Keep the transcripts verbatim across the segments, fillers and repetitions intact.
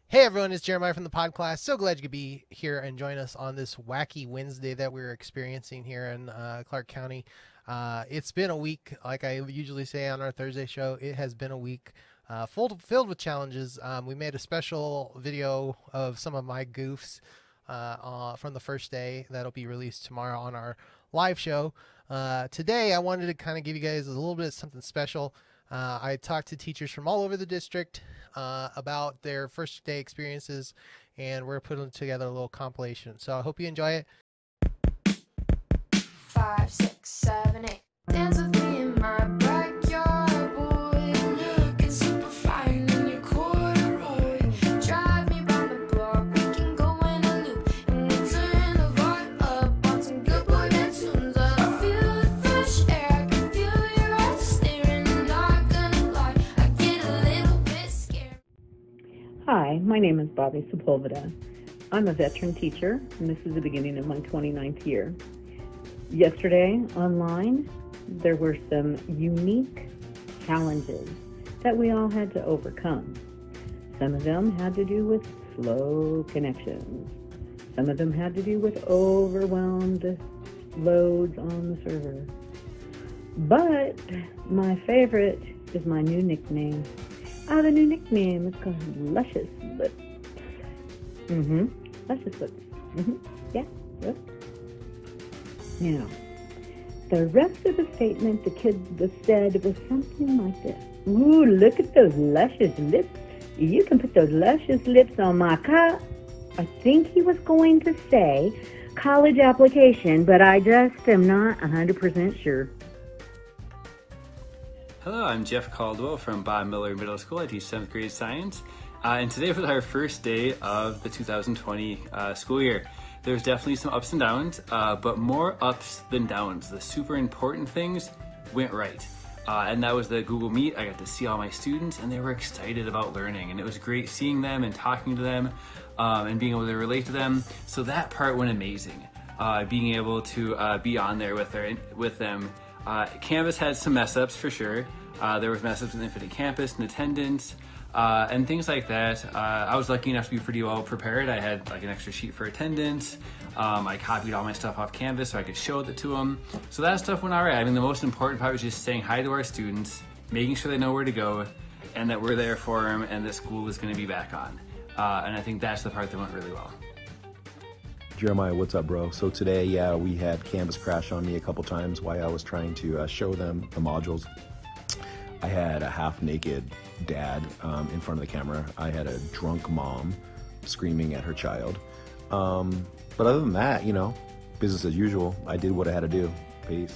Hey everyone, it's Jeremiah from the Podclass. So glad you could be here and join us on this wacky Wednesday that we're experiencing here in uh, Clark County. Uh, it's been a week, like I usually say on our Thursday show. It has been a week uh, full, filled with challenges. Um, we made a special video of some of my goofs uh, uh, from the first day that'll be released tomorrow on our live show. Uh, today, I wanted to kind of give you guys a little bit of something special. Uh, I talked to teachers from all over the district uh, about their first day experiences, and we're putting together a little compilation. So I hope you enjoy it. Five, six, seven, eight. Dance with me in my backyard, boy. Looking super fine in your corduroy. Drive me by the block, we can go in a loop. And we turn the vibe up on some good boy band tunes. I feel the fresh air, I can feel your eyes staring. I'm not gonna lie, I get a little bit scared. Hi, my name is Bobby Sepulveda. I'm a veteran teacher, and this is the beginning of my twenty-ninth year. Yesterday, online, there were some unique challenges that we all had to overcome. Some of them had to do with slow connections. Some of them had to do with overwhelmed loads on the server. But my favorite is my new nickname. Ah, the new nickname is called Luscious Lips. Mm-hmm. Luscious Lips. Mm-hmm. Yeah. Yep. Now, the rest of the statement the kid said was something like this. Ooh, look at those luscious lips. You can put those luscious lips on my car. I think he was going to say college application, but I just am not one hundred percent sure. Hello, I'm Jeff Caldwell from Bob Miller Middle School. I teach seventh grade science. Uh, and today was our first day of the two thousand twenty uh, school year. There's definitely some ups and downs, uh, but more ups than downs. The super important things went right. Uh, and that was the Google Meet. I got to see all my students and they were excited about learning. And it was great seeing them and talking to them um, and being able to relate to them. So that part went amazing. Uh, being able to uh, be on there with, their, with them. Uh, Canvas had some mess ups for sure. Uh, there was mess ups with Infinite Campus and attendance. Uh, and things like that. Uh, I was lucky enough to be pretty well prepared. I had like an extra sheet for attendance. Um, I copied all my stuff off Canvas so I could show it to them. So that stuff went all right. I mean, the most important part was just saying hi to our students, making sure they know where to go, and that we're there for them, and that school is going to be back on. Uh, and I think that's the part that went really well. Jeremiah, what's up, bro? So today, yeah, we had Canvas crash on me a couple times while I was trying to uh, show them the modules. I had a half-naked dad um, in front of the camera. I had a drunk mom screaming at her child. Um, but other than that, you know, business as usual. I did what I had to do. Peace.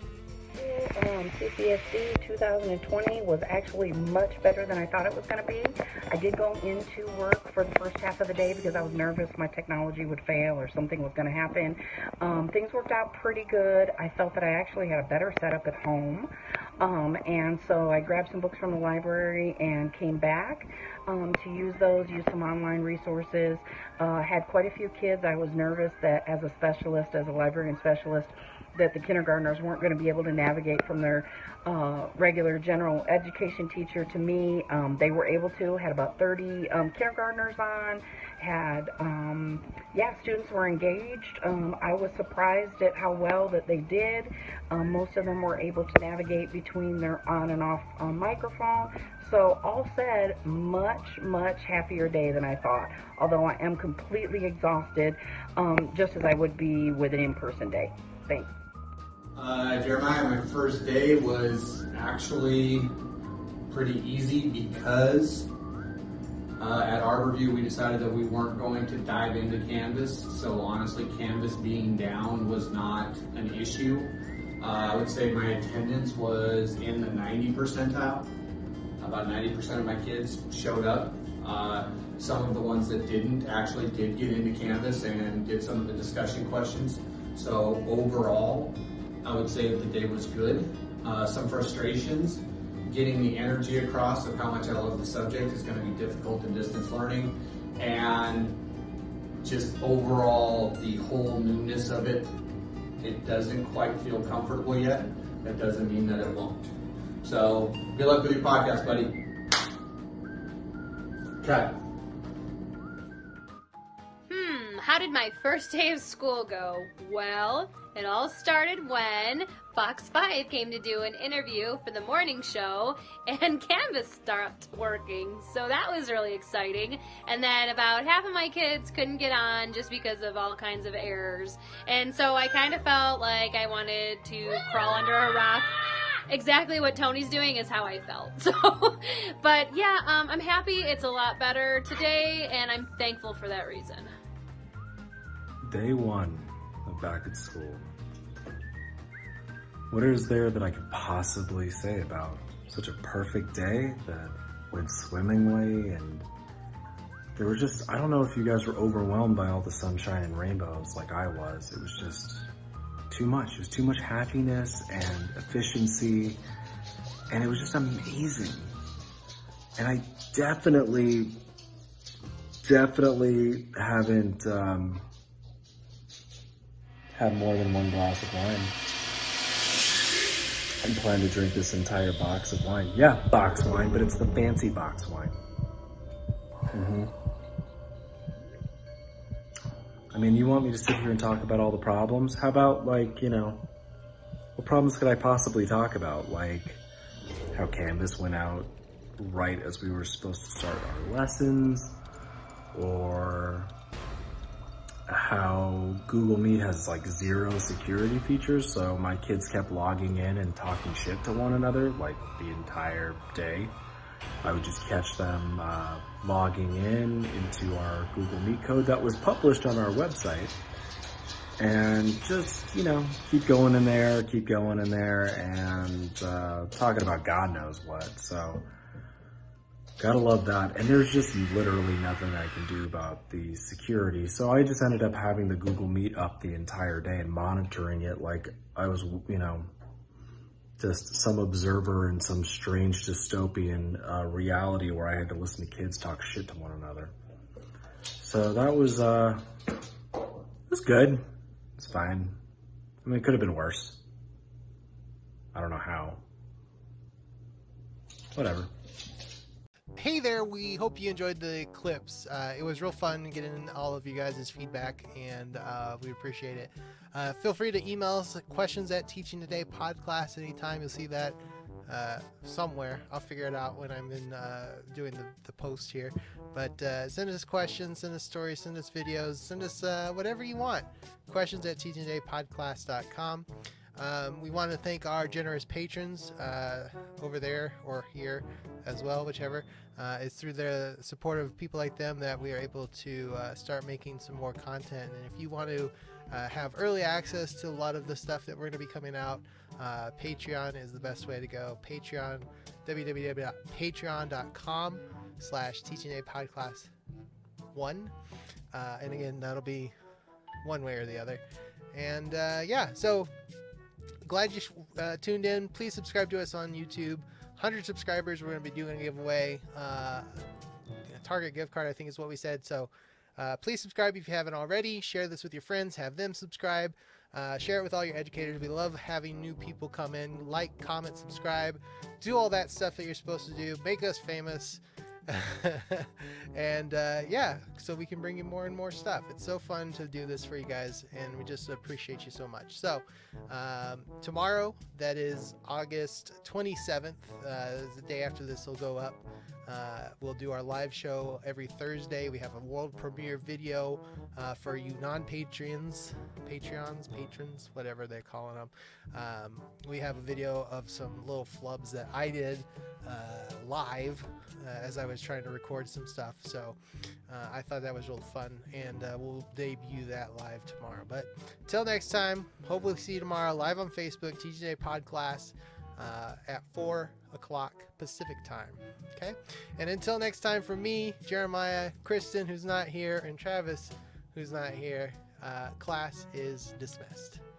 Um, C C S D two thousand twenty was actually much better than I thought it was going to be. I did go into work for the first half of the day because I was nervous my technology would fail or something was going to happen. Um, things worked out pretty good. I felt that I actually had a better setup at home. Um, and so I grabbed some books from the library and came back um, to use those, use some online resources. Uh, had quite a few kids. I was nervous that as a specialist, as a librarian specialist, that the kindergartners weren't going to be able to navigate from their uh, regular general education teacher to me. Um, they were able to, had about thirty um, kindergartners on, had, um, yeah, students were engaged. Um, I was surprised at how well that they did. Um, most of them were able to navigate between their on and off um, microphone. So all said, much, much happier day than I thought, although I am completely exhausted, um, just as I would be with an in-person day. Thanks. Uh, Jeremiah, my first day was actually pretty easy because uh, at Arborview we decided that we weren't going to dive into Canvas. So honestly, Canvas being down was not an issue. Uh, I would say my attendance was in the ninety percentile. About ninety percent of my kids showed up. Uh, some of the ones that didn't actually did get into Canvas and did some of the discussion questions. So overall, I would say that the day was good. Uh, some frustrations, getting the energy across of how much I love the subject is going to be difficult in distance learning, and just overall the whole newness of it, it doesn't quite feel comfortable yet. That doesn't mean that it won't. So good luck with your podcast, buddy. Cut. did my first day of school go? Well, it all started when Fox five came to do an interview for the morning show and Canvas stopped working. So that was really exciting. And then about half of my kids couldn't get on just because of all kinds of errors. And so I kind of felt like I wanted to crawl under a rock. Exactly what Tony's doing is how I felt. So, but yeah, um, I'm happy it's a lot better today, and I'm thankful for that reason. Day one of back at school. What is there that I could possibly say about such a perfect day that went swimmingly? And there were just, I don't know if you guys were overwhelmed by all the sunshine and rainbows like I was. It was just too much. It was too much happiness and efficiency, and it was just amazing. And I definitely, definitely haven't um, had more than one glass of wine. I plan to drink this entire box of wine. Yeah, box wine, but it's the fancy box wine. Mm-hmm. I mean, you want me to sit here and talk about all the problems? How about, like, you know, what problems could I possibly talk about? Like how Canvas went out right as we were supposed to start our lessons, or how Google Meet has like zero security features, so my kids kept logging in and talking shit to one another like the entire day. I would just catch them uh, logging in into our Google Meet code that was published on our website, and just, you know, keep going in there, keep going in there, and uh, talking about God knows what. So, gotta love that. And there's just literally nothing I can do about the security. So I just ended up having the Google Meet up the entire day and monitoring it like I was, you know, just some observer in some strange dystopian uh, reality where I had to listen to kids talk shit to one another. So that was, uh, it was good. It's fine. I mean, it could have been worse. I don't know how. Whatever. Hey there, we hope you enjoyed the clips. Uh, it was real fun getting all of you guys' feedback, and uh, we appreciate it. Uh, feel free to email us questions at Teaching Today Podclass anytime. You'll see that uh, somewhere. I'll figure it out when I'm in uh, doing the, the post here. But uh, send us questions, send us stories, send us videos, send us uh, whatever you want. Questions at teaching today podclass dot com. Um, we want to thank our generous patrons uh, over there or here as well, whichever. Uh, it's through the support of people like them that we are able to uh, start making some more content. And if you want to uh, have early access to a lot of the stuff that we're going to be coming out, uh, Patreon is the best way to go. Patreon, w w w dot patreon dot com slash teaching a podclass one. Uh, and again, that'll be one way or the other. And uh, yeah, so glad you uh, tuned in. Please subscribe to us on YouTube. one hundred subscribers, we're going to be doing a giveaway. Uh, a Target gift card, I think is what we said. So uh, please subscribe if you haven't already. Share this with your friends. Have them subscribe. Uh, share it with all your educators. We love having new people come in. Like, comment, subscribe. Do all that stuff that you're supposed to do. Make us famous. and uh, yeah, so we can bring you more and more stuff. It's so fun to do this for you guys, and we just appreciate you so much. So um, tomorrow, that is August twenty-seventh, uh, the day after this will go up. Uh, we'll do our live show every Thursday. We have a world premiere video uh, for you non-Patreons, Patreons, patrons, whatever they're calling them. Um, we have a video of some little flubs that I did uh, live uh, as I was trying to record some stuff. So uh, I thought that was real fun, and uh, we'll debut that live tomorrow. But till next time, hopefully see you tomorrow live on Facebook, T J Podclass. Uh, at four o'clock Pacific time. Okay? And until next time, from me, Jeremiah, Kristen, who's not here, and Travis, who's not here, uh, class is dismissed.